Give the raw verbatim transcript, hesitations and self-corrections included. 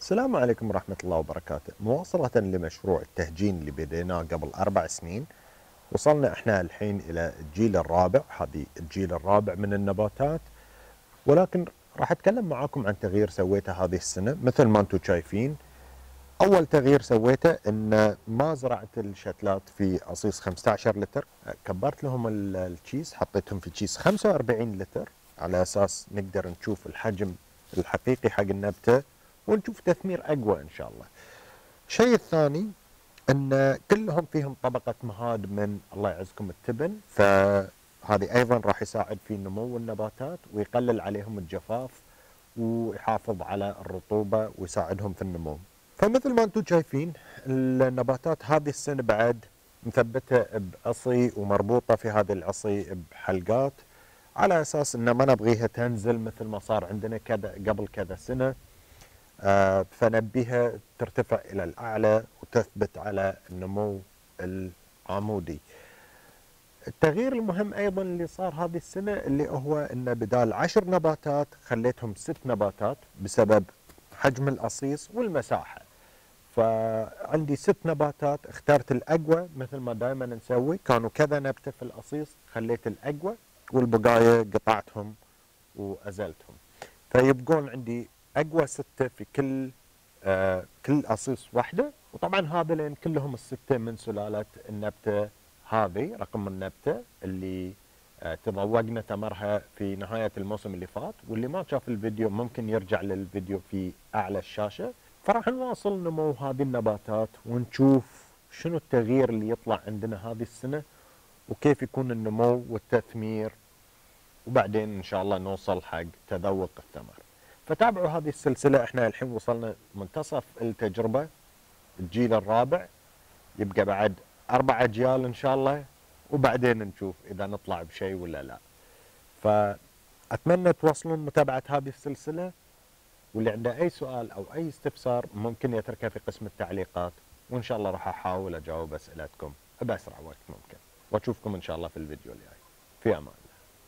السلام عليكم ورحمة الله وبركاته. مواصلة لمشروع التهجين اللي بديناه قبل أربع سنين، وصلنا احنا الحين إلى الجيل الرابع. هذه الجيل الرابع من النباتات، ولكن راح أتكلم معاكم عن تغيير سويته هذه السنة. مثل ما أنتم شايفين، أول تغيير سويته إن ما زرعت الشتلات في أصيص خمسة عشر لتر، كبرت لهم ال- الكيس، حطيتهم في كيس خمسة وأربعين لتر على أساس نقدر نشوف الحجم الحقيقي حق النبتة ونشوف تثمير أقوى إن شاء الله. الشيء الثاني ان كلهم فيهم طبقة مهاد من الله يعزكم التبن، فهذه ايضا راح يساعد في نمو النباتات ويقلل عليهم الجفاف ويحافظ على الرطوبة ويساعدهم في النمو. فمثل ما انتم شايفين، النباتات هذه السنة بعد مثبتة بعصي ومربوطة في هذه العصي بحلقات، على اساس ان ما نبغيها تنزل مثل ما صار عندنا كذا قبل كذا سنة. آه، فنبيها ترتفع إلى الأعلى وتثبت على النمو العمودي. التغيير المهم أيضا اللي صار هذه السنة اللي هو أن بدال عشر نباتات خليتهم ست نباتات بسبب حجم الأصيص والمساحة. فعندي ست نباتات، اخترت الأقوى مثل ما دائما نسوي، كانوا كذا نبتة في الأصيص، خليت الأقوى والبقايا قطعتهم وأزلتهم، فيبقون عندي اقوى سته في كل آه كل اصيص واحده. وطبعا هذا لان كلهم السته من سلاله النبته هذه، رقم النبته اللي آه تذوقنا ثمرها في نهايه الموسم اللي فات. واللي ما شاف الفيديو ممكن يرجع للفيديو في اعلى الشاشه. فراح نواصل نمو هذه النباتات ونشوف شنو التغيير اللي يطلع عندنا هذه السنه وكيف يكون النمو والتثمير، وبعدين ان شاء الله نوصل حق تذوق الثمر. فتابعوا هذه السلسلة. احنا الحين وصلنا منتصف التجربة، الجيل الرابع، يبقى بعد اربع اجيال ان شاء الله، وبعدين نشوف اذا نطلع بشيء ولا لا. فاتمنى توصلون متابعة هذه السلسلة، واللي عنده اي سؤال او اي استفسار ممكن يتركه في قسم التعليقات، وان شاء الله راح احاول اجاوب اسئلتكم باسرع وقت ممكن. واشوفكم ان شاء الله في الفيديو الجاي. في امان.